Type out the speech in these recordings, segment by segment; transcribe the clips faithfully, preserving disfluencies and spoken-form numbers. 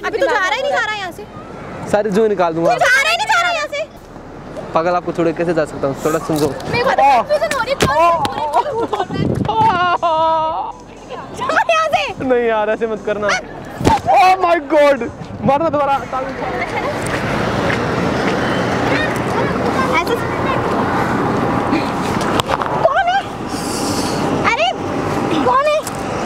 अभी तो जा रहा ही नहीं जा रहा यहाँ से। सारी जुएं निकाल दूंगा। जा रहा ही नहीं जा रहा यहाँ से। पागल आपको छोड़ कैसे जा सकता हूँ, थोड़ा समझो। मेरे को कंफ्यूजन हो रही है यहाँ से। नहीं यार ऐसे मत करना। ओह माय गॉड, मारना दोबारा। ऐसे कौन है? अरे कौन है?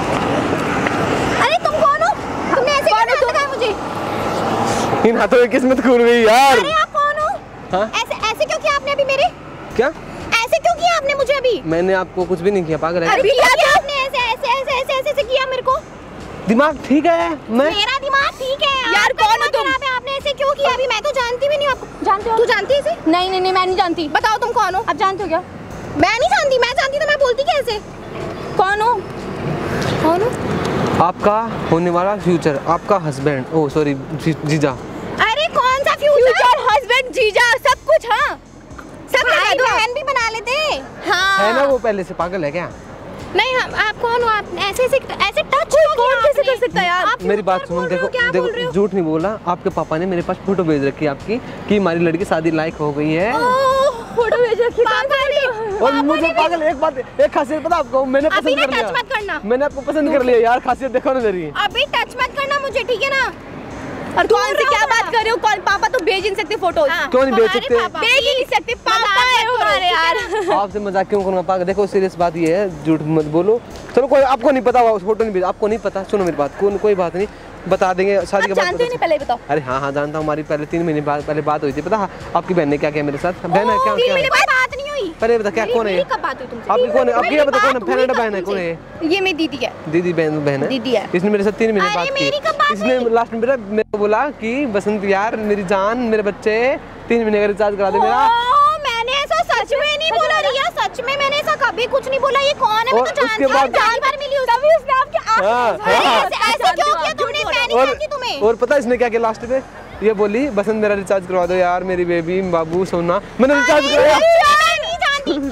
अरे तुम कौन हो? तुमने ऐसे क्यों हाथ लगाया मुझे? इन हाथों में किस्मत खुल गई यार। अरे आप कौन हो? हाँ? ऐसे ऐसे क्यों किया आपने अभी मेरे? क्या? ऐसे क्यों किया आपने मुझे अभी? मैंने आपको कुछ भी नहीं किया, पागल है। अभी किया क्या आपने? ऐसे ऐसे ऐसे ऐसे ऐसे ऐसे किया मेरे को। दिमाग ठीक है? मैं मेरा दिमाग ठीक है यार। कौन हो तुम? आपने ऐसे क्यों किया? अभी मैं तो जानती भी नहीं हूँ आपको। जानते हो? तू जानती है इसे? नहीं नहीं नहीं मैं नहीं जानती। बताओ तुम कौन हो? आप जानते हो क्या? मैं नहीं जानती। मैं जानती तो मैं बोलती कैसे? कौन हो? कौन हो? आपका होने वाला फ्यूचर, आपका हस्बैंड, ओ सॉरी जीजा। अरे कौन सा फ्यूचर? हस्बैंड, जीजा, सब कुछ। हाँ सब भाई बहन भी बना लेते। हाँ है ना वो पहले से, पागल है क्या? नहीं हम आप कौन हो? आप ऐसे ऐसे ऐसे टच कौन कैसे कर सकता है यार? मेरी बात सुनो, देखो देखो झूठ नहीं बोला। आपके पापा ने मेरे पास फोटो भेज रखी है आपकी कि हमारी लड़की शादी लायक हो गई है। फोटो भेज रखी है। और मुझे पागल एक बात, एक खासियत पता आपको, मैंने पसंद कर लिया। टच मत करना। मैंने आपको पसंद कर लिया यार, खासियत देखो ना मेरी। अभी टच मत करना मुझे, ठीक है ना? और कौन से क्या बात कर रहे हो? कौन? पापा तो भेज नहीं सकते फोटो। क्यों नहीं भेज सकते? भेज ही नहीं सकते, पापा है हमारे यार। आपसे मजाक क्यों करूँगा पागल? देखो सीरियस बात ये है, झूठ मत बोलो। चलो कोई आपको नहीं पता होगा, फोटो नहीं भेज, आपको नहीं पता। सुनो मेरी बात, कोई कोई बात नहीं, बता देंगे शादी के बाद। जानते नहीं, पहले बताओ। अरे हाँ हाँ जानता हूँ, हमारी पहले तीन महीने बाद पहले बात हुई थी। पता आपकी बहन ने क्या किया मेरे साथ? बहन है क्या? तीन महीने बाद बात नहीं हुई? पहले बता क्या, कौन है? कब बात हुई तुमसे? आपकी कौन है? आपकी क्या पता कौन है? फ्रेंड बहन है? कौन है? ये मेरी दीदी है। दीदी बहन बहन है? दीदी है। इसने मेरे साथ तीन महीने अरे बात मेरी कब बात की। इसने लास्ट में मेरा मेरे को बोला कि बसंत यार मेरी जान, मेरे बच्चे तीन महीने का रिचार्ज करा दे मेरा। मैंने ऐसा सच में नहीं बोला रिया, सच में मैंने ऐसा कभी कुछ नहीं बोला। ये कौन है? मैं तो जानती हूँ, जान भर मिली उससे। तभी उसने आपके ऐसे ऐसे क्यों किया तुमने? मैं नहीं जानती तुम्हें। और पता है इसने क्या किया लास्ट पे? ये बोली बसंत मेरा रिचार्ज करवा दो यार, मेरी बेबी बाबू सोना। मैंने रिचार्ज कराया। मैं नहीं जानती।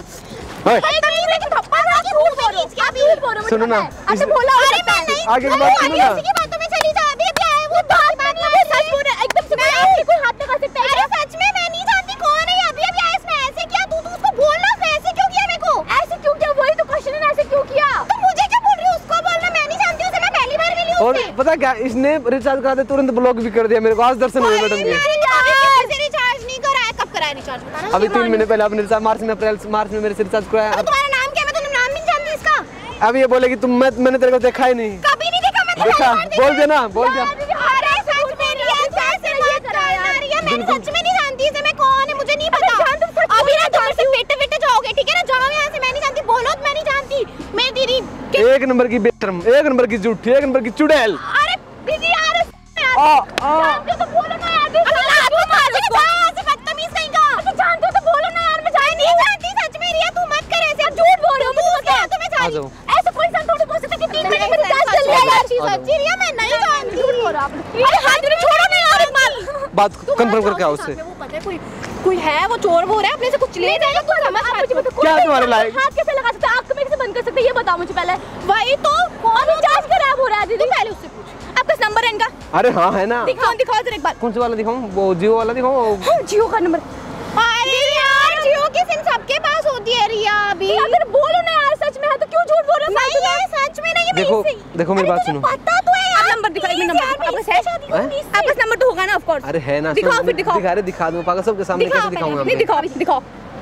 सुनो ना, अच्छा बोला। अरे मैं नहीं, आगे की बात सुनो ना। की बातों में चली जा। अभी अभी आए वो बात बात नहीं, सच बोल रहा है एकदम से। मैं कोई हाथ लगा सकता है? अरे सच में मैं नहीं जानती कौन है। अभी अभी आए इसने ऐसे किया। तू तू उसको बोलना, ऐसे क्यों किया मेरे को? ऐसे क्यों किया? वही तो क्वेश्चन है, ऐसे क्यों किया? तो मुझे क्या बोल रही है? उसको बोलना, मैं नहीं जानती उसे, मैं पहली बार मिली और उससे। पता क्या, इसने रिचार्ज करा दे तुरंत ब्लॉक भी कर दिया मेरे को। आज दर्शन हुए मैडम के। रिचार्ज नहीं कराया? कब कराया रिचार्ज? बताना। अभी तीन महीने पहले आपने रिचार्ज, मार्च में अप्रैल मार्च में मेरे से रिचार्ज कराया। तुम्हारा नाम क्या? मैं तो नाम भी नहीं जानती इसका। अब ये बोले कि तुम मैं मैंने तेरे को देखा ही नहीं। कभी नहीं देखा मैं। देखा? बोल देना, बोल दिया। अरे सच में रिया, ऐसे मत करना रिया। मैं सच में नहीं जानती इसे, मैं कौन है मुझे नहीं पता। अभी ना तुम से पेटे पेटे जाओगे, ठीक है ना? जाओ यहाँ से। मैं नहीं जानती, बोलो तो मैं नहीं जानती। मेरी दीदी एक नंबर की बेशर्म, एक नंबर की झूठी, एक नंबर की चुड़ैल। अरे दीदी यार, आ आ जानते हो तो बोलो ना यार। आपको मार दूंगा ऐसे बदतमीज कहीं का। जानते हो तो बोलो ना यार। मैं जाए नहीं जानती सच में रिया। तू मत कर ऐसे, झूठ बोल रहे हो। मुझे क्या तुम्हें आ जानी? जाओ। ऐसे कोई इंसान थोड़ी बोल सकता है कि तीन महीने में रिचार्ज कर लिया यार। सच्ची रिया मैं नहीं जानती। झूठ बोल रहा आप। अरे हाथ में छोड़ो ना यार एक बार। बात कंफर्म करके आओ उससे। वो पता है कोई कोई है, वो चोर वो रहा है, अपने से कुछ ले जाएगा। तू समझ मुझे क्या तुम्हारे लायक? हाथ कैसे लगा सकते हैं? आँख कैसे बंद कर सकते हैं? ये बताओ मुझे पहले। वही तो। कौन रिचार्ज खराब हो रहा है दीदी? पहले उससे पूछ। आपका नंबर है इनका? अरे हाँ है ना। दिखाओ दिखाओ जरा एक बार। कौन सा वाला दिखाऊं? वो जियो वाला दिखाऊं? हाँ, जियो का नंबर। अरे यार जियो की सिम सबके पास होती है रिया। अभी अगर बोलो ना यार, सच में है तो क्यों झूठ बोल रहे हो? नहीं है सच में नहीं है। देखो देखो मेरी बात सुनो। पता तो है यार। नंबर दिखाओ, एक नंबर आपका है? आपका नंबर तो होगा ना ऑफ कोर्स। अरे है ना। दिखाओ फिर दिखाओ। दिखा रहे दिखा दूं पागल, सबके सामने कैसे दिखाऊंगा? नहीं दिखाओ, दिखाओ।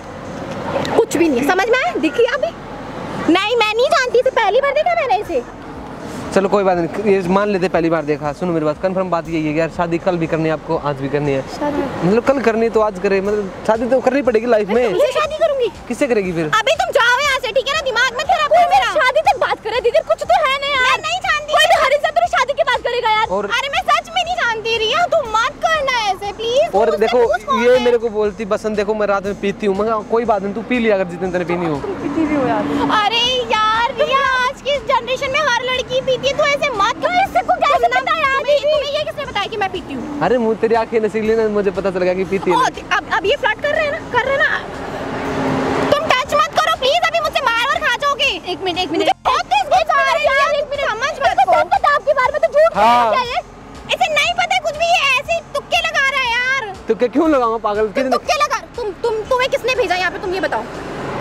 कुछ भी नहीं समझ में आया। दिखी अभी? नहीं मैं नहीं जानती इसे, पहली बार देखा मैंने इसे। चलो कोई बात नहीं, ये मान लेते पहली बार देखा। सुनो मेरी बात, कंफर्म बात यही है यार, शादी कल भी करनी है आपको, आज भी करनी है। मतलब कल करनी है तो आज करे, मतलब शादी तो करनी पड़ेगी लाइफ में। तुमसे शादी करूंगी। किससे करेगी फिर? अभी तुम जाओ यहाँ से, ठीक है ना? दिमाग में खराब कर मेरा। शादी तक बात करे दीदी, कुछ तो है ना यार। मैं नहीं जानती। कोई भी हर इंसान तो शादी की बात करेगा यार। और अरे मैं सच में नहीं जानती रिया, तुम मत करना ऐसे प्लीज। और देखो ये मेरे को बोलती बसंत, देखो मैं रात में पीती हूँ। मैं कोई बात नहीं, तू पी लिया अगर जितने तेरे पीनी हो। अरे यार रिया, आज की जनरेशन में हर लड़की पीती है, तो ऐसे मत कर। इससे को कैसे पता यार? तुम्हें ये किसने बताया कि मैं पीती हूँ? अरे मुझे तेरी आंखें नसीली ना, मुझे पता चल गया कि पीती है। अब अब ये फ्लर्ट कर रहे हैं ना, कर रहे हैं ना। तुम टच मत करो प्लीज, अभी मुझसे मार और खा जाओगे। एक मिनट एक मिनट बहुत तेज गुस्सा आ रहा है यार। एक मिनट समझ मत को पता आपके बारे में तो झूठ हाँ। क्या है? इसे नहीं पता तो क्या क्यों लगाऊंगा पागल? तुम क्या लगा? तुम तुम तुम्हें किसने भेजा यहाँ पे, तुम ये बताओ।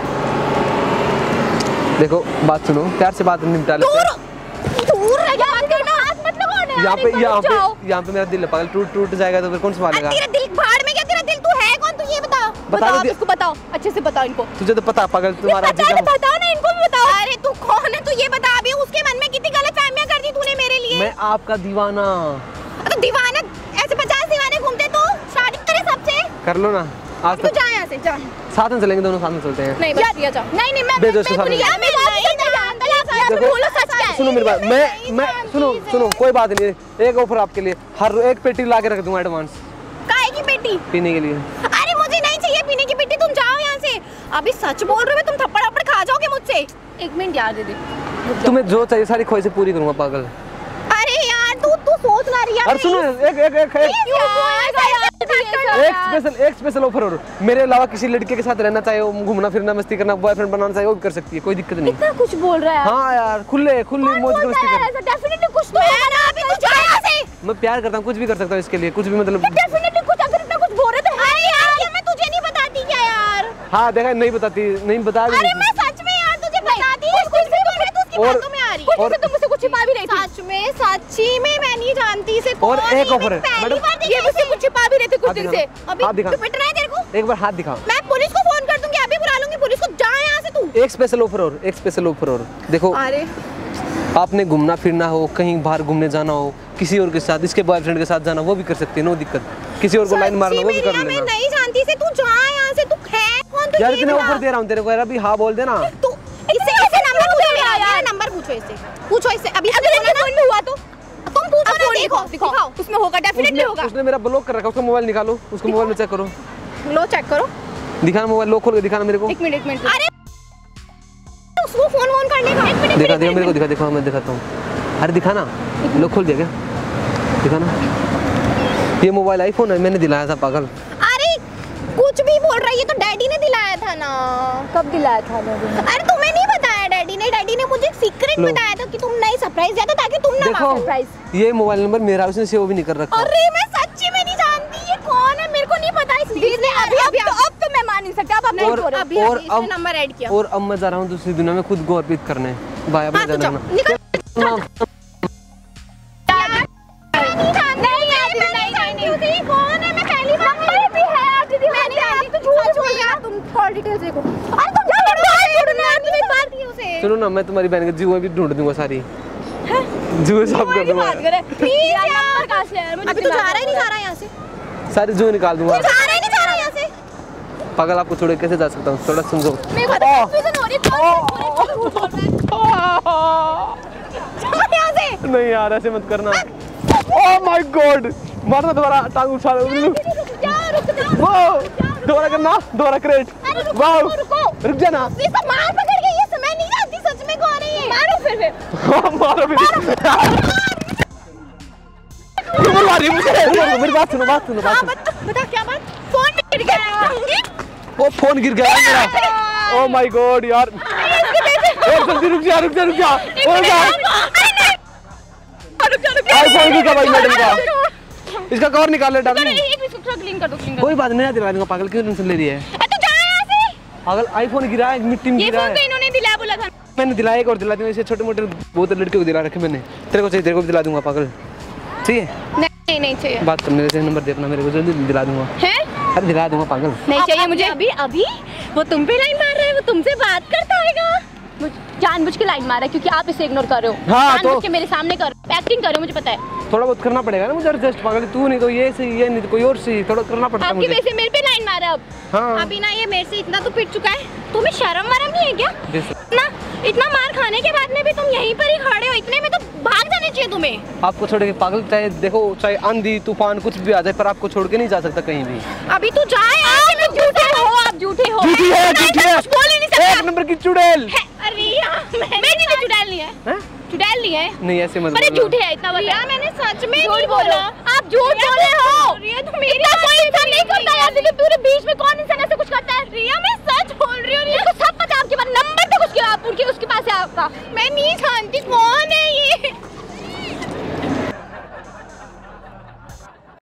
देखो बात सुनो, प्यार से बात निपटा लेते हैं। दूर रह के बात करना, हाथ मत लगाओ। यहाँ पे यहाँ पे यहाँ पे मेरा दिल है पागल, टूट टूट जाएगा तो फिर कौन संभालेगा? तेरा दिल भाड़ में क्या? तेरा दिल तू है कौन? तू ये बता। बताओ आप इसको, बताओ अच्छे से बताओ इनको। तुझे तो पता पागल तुम्हारा बताओ ना, इनको भी बताओ। अरे तू कौन है? तू ये बता, अभी उसके मन में कितनी गलतफहमियां कर दी तूने मेरे लिए। मैं आपका दीवाना। तो दीवाना ऐसे पचास दीवाने घूमते तो शादी करे सबसे। कर लो ना आज तू जा यहाँ से, जा। साथ में चलेंगे, दोनों साथ में चलते हैं। नहीं बस प्रिया जा। नहीं नहीं मैं भेजो उसको साथ में। बोलो सच क्या है? सुनो मेरी बात, मैं मैं सुनो सुनो कोई बात नहीं है, एक ऑफर आपके लिए, हर एक पेटी ला के रख दूंगा एडवांस। काहे की पेटी? पीने के लिए। अरे मुझे नहीं चाहिए पीने की पेटी, तुम जाओ यहाँ से। अभी सच बोल रहे हो, तुम थप्पड़ थप्पड़ खा जाओगे मुझसे। एक मिनट यार दे दे, तुम्हें जो चाहिए सारी ख्वाहिशें पूरी करूंगा पागल। अरे यार तू तू सोच ना रही है। और सुनो एक एक एक एक स्पेशल एक स्पेशल ऑफर और मेरे अलावा किसी लड़के के साथ रहना चाहे, घूमना फिरना मस्ती करना, बॉयफ्रेंड बनाना चाहे वो भी कर सकती है, कोई दिक्कत नहीं। इतना कुछ बोल रहा है। हाँ यार खुले खुले मौज कर मस्ती कर। ऐसा डेफिनेटली कुछ तो है ना। अभी तू जा यहाँ से। मैं प्यार करता हूँ, कुछ भी कर सकता हूँ इसके लिए, कुछ भी मतलब। डेफिनेटली कुछ, अगर इतना कुछ बोल रहे तो है यार। मैं तुझे नहीं बताती क्या यार? हाँ देखा, नहीं बताती, नहीं बता रही। अरे मैं सच में यार तुझे बताती हूँ, कुछ भी तो उसकी बातों में आ रही है। कुछ तुम मुझसे कुछ छिपा भी रही थी। सच में सच्ची में मैं नहीं जानती इसे। और एक ऑफर है मैडम, ये मुझसे कुछ छिपा भी रहे थे कुछ दिन से। अभी हाथ दिखा, तू पिट रहा है तेरे को? एक बार हाथ दिखा। मैं पुलिस को फोन कर दूंगी, अभी बुला लूंगी पुलिस को। जा यहाँ से तू। एक स्पेशल ऑफर और एक स्पेशल ऑफर और देखो, अरे आपने घूमना फिरना हो, कहीं बाहर घूमने जाना हो किसी और के साथ, इसके बॉयफ्रेंड के साथ जाना, वो भी कर सकती है, नो दिक्कत। किसी और को लाइन मारना, वो भी कर लेना। मैं नहीं जानती से, तू जा यहाँ से। तू है कौन? तू यार इतने ऑफर दे रहा हूँ तेरे को यार, अभी हाँ बोल देना। तू इससे कैसे नंबर पूछो मेरा? मेरा नंबर पूछो इससे, पूछो इससे। अभी अगर इसके फोन में हुआ तो तुम पूछो ना। देखो दिखाओ, उसमें होगा, डेफिनेटली होगा। उसने मेरा ब्लॉक कर रखा, उसका मोबाइल निकालो, उसको मोबाइल में चेक करो। लो चेक करो, दिखाना मोबाइल, लॉक खोल के दिखाना मेरे को। एक मिनट एक मिनट। अरे उसको फोन फोन करने का। एक मिनट दिखा दिखा मेरे को, दिखा दिखा मैं दिखाता हूँ। अरे दिखाना, लॉक खोल दिया क्या? दिखाना। ये मोबाइल आईफोन है, मैंने दिलाया था पागल। अरे कुछ भी बोल रहा है, ये तो डैडी ने दिलाया था ना। कब दिलाया था डैडी ने? अरे तुम्हें नहीं बताया डैडी ने? डैडी ने मुझे सीक्रेट बताया था कि तुम नई सरप्राइज दिया था ताकि तुम ना सरप्राइज। ये मोबाइल नंबर मेरा, उसने सेव भी नहीं कर रखा। अरे मैं सच्ची में नहीं जानती ये कौन है, मेरे को नहीं पता इसलिए। अभी अभी अब तो मैं मान नहीं सकता। अब नहीं और अभी और अब नंबर ऐड किया। और अब मैं जा रहा हूँ दूसरी दुनिया में खुद को अर्पित करने। बाय, अपना ध्यान रखना। कौन है? मैं पहली बार नंबर भी है आज दीदी। मैं नहीं जानती, तू झूठ बोल रहा है। तुम कॉल डिटेल्स देखो। अरे तुम जा छोड़ना यार, तुम्हें बात की उसे। सुनो ना, मैं तुम्हारी बहन के जुए भी ढूंढ दूंगा सारी। जुए साफ कर दूंगा। प्लीज यार, नंबर कहां से है? अभी तो जा रहा ही नहीं, जा रहा यहां से। सारी जुए निकाल दूंगा। जा रहा ही नहीं, जा रहा यहां से। पागल, आपको छोड़ के कैसे जा सकता हूँ? थोड़ा समझो। मेरे को तो कंफ्यूजन हो रही है। कौन यहां से? नहीं यार ऐसे मत करना। ओह माय गॉड, मारना दोबारा, टांग उछाल। जा रुक जा। वाओ, दोबारा करना, दोबारा क्रेट। वाओ रुक जा ना। ये सब मार पकड़ के, ये समय नहीं जानती सच में कौन है ये। मारो फिर फिर मारो फिर। क्यों मार रही है मुझे? मेरी बात सुनो, बात सुनो, बात सुनो। बता क्या बात? फोन गिर गया। वो फोन गिर गया मेरा। ओह माय गॉड यार, और जल्दी रुक जा, रुक जा, रुक जा। रुक जा, आईफोन की कवर मैडम का, इसका कवर निकाल ले। डाल कोई बात नहीं, दिला दूंगा। पागल क्यों टेंशन ले रही है? पागल आईफोन गिरा है, मिट्टी में गिरा है। इन्होंने दिलाया बोला था मैंने दिलाया, एक और दिला दूंगा। इसे छोटे मोटे बहुत लड़कियों को दिला रखे मैंने। तेरे को चाहिए, तेरे को भी दिला दूंगा पागल। चाहिए? नहीं नहीं चाहिए। बात कर, मेरे से नंबर दे अपना, मेरे को जल्दी दिला दूंगा। हैं? अरे दिला दूंगा पागल। नहीं चाहिए मुझे। अभी अभी वो तुम पे लाइन मार रहा है, वो तुमसे बात करता हैगा। जानबूझ के लाइन मारा है क्योंकि आप इसे इग्नोर कर रहे हो। हाँ, जानबूझ तो के मेरे सामने कर एक्टिंग कर रहे हो, मुझे पता है। थोड़ा बहुत करना पड़ेगा ना मुझे एडजस्ट पागल। तू नहीं तो ये सही, ये नहीं तो कोई और सही, थोड़ा करना पड़ता है आपकी मुझे। वजह से मेरे पे लाइन मारा अब। हाँ। अभी ना ये मेरे से इतना तो पिट चुका है, तुम्हें शर्म वरम नहीं है क्या? ना इतना मार खाने के बाद में भी तुम यहीं पर ही खड़े हो, इतने में तो भाग जाने चाहिए तुम्हें। आपको छोड़ के पागल, चाहे देखो चाहे आंधी तूफान कुछ भी आ जाए, पर आपको छोड़ के नहीं जा सकता कहीं भी। अभी तू जा यार। झूठे हो आप, झूठे हो। झूठी है, झूठी है। बोल ही नहीं सकता। एक नंबर की चुड़ैल। अरे यार मैंने तो चुड़ैल नहीं है। हैं? चुड़ैल नहीं है। नहीं ऐसे मत अरे बोलो। झूठे है, इतना बता। मैंने सच में नहीं बोला। आप झूठ